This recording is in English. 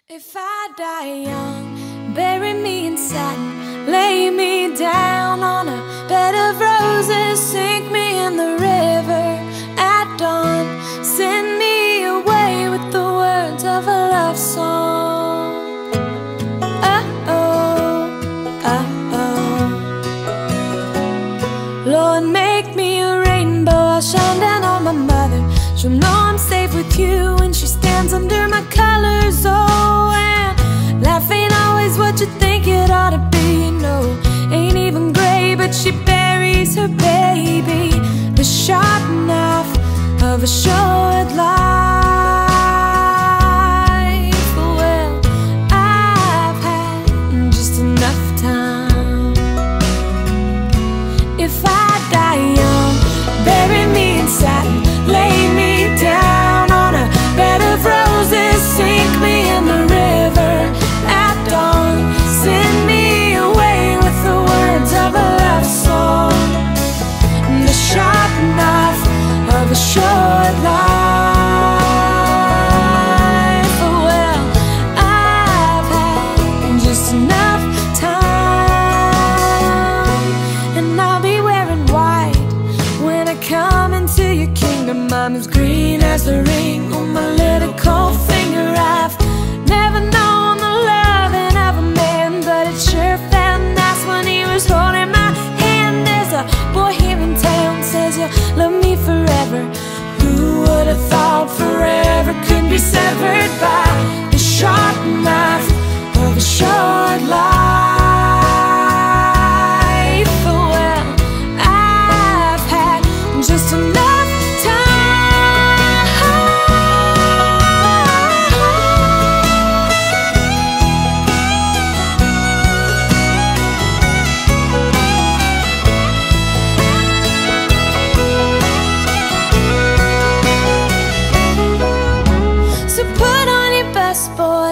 If I die young, bury me in satin, lay me down on a bed of roses, sink me in the river at dawn, send me away with the words of a love song. Oh, oh, oh. Lord, make me a rainbow, I'll shine down on my mother. She'll know I'm safe with you when she stands under my colors. Oh, and life ain't always what you think it ought to be. No, ain't even gray, but she buries her baby. The sharp knife of a short life. Well, I've had just enough time. If I die young, bury me in satin, lay me down on a bed of roses, sink me in the river at dawn, send me away with the words of a love song. The sharp knife of a short life. Well, I've had just enough time, and I'll be wearing white when I come into your kingdom. I'm as green as the ring on my little cold finger. I've never known the loving of a man, but it sure felt nice when he was holding my hand. There's a boy here in town says you'll love me forever. Who would have thought forever could be severed by the sharp knife of a short life? Well, I've had just enough boy,